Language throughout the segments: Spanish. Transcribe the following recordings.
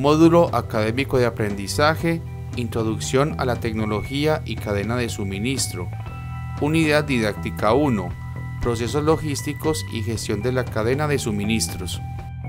Módulo académico de aprendizaje, Introducción a la tecnología y cadena de suministro. Unidad didáctica 1, Procesos logísticos y gestión de la cadena de suministros.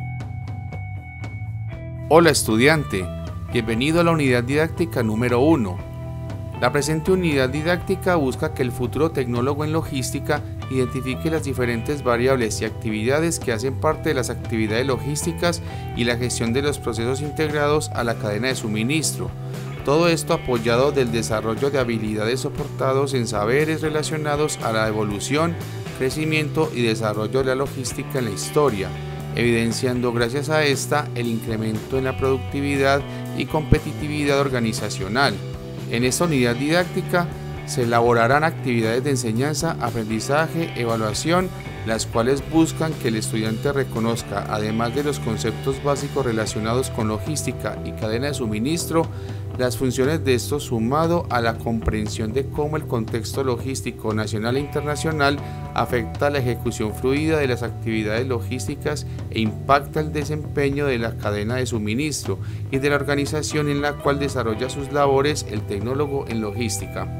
Hola estudiante, bienvenido a la unidad didáctica número 1. La presente unidad didáctica busca que el futuro tecnólogo en logística identifique las diferentes variables y actividades que hacen parte de las actividades logísticas y la gestión de los procesos integrados a la cadena de suministro. Todo esto apoyado del desarrollo de habilidades soportados en saberes relacionados a la evolución, crecimiento y desarrollo de la logística en la historia, evidenciando gracias a esta el incremento en la productividad y competitividad organizacional. En esta unidad didáctica se elaborarán actividades de enseñanza, aprendizaje, evaluación, las cuales buscan que el estudiante reconozca, además de los conceptos básicos relacionados con logística y cadena de suministro, las funciones de estos sumado a la comprensión de cómo el contexto logístico nacional e internacional afecta la ejecución fluida de las actividades logísticas e impacta el desempeño de la cadena de suministro y de la organización en la cual desarrolla sus labores el tecnólogo en logística.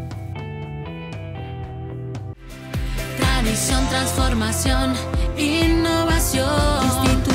Tradición, transformación, innovación.